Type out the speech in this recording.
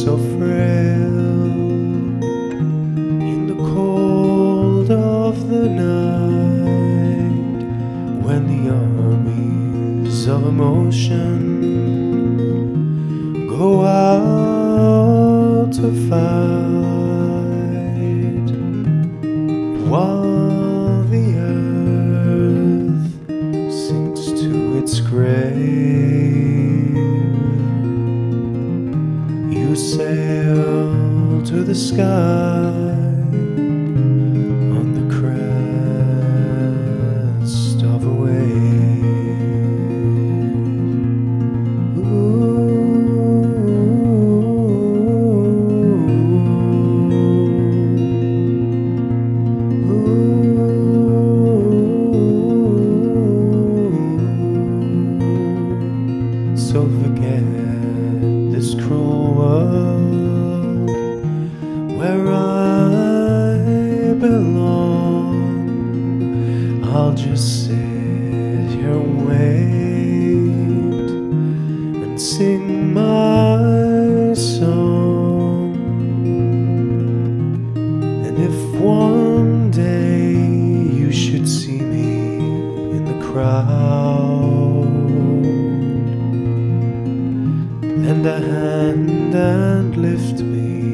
so frail in the cold of the night, when the armies of emotion go out to fight, while the earth sinks to its grave. You sail to the sky on the crest of a wave. So forget this cruel world where I belong. I'll just sit here and wait and sing my song. And if one day you should see me in the crowd, lend a hand and lift me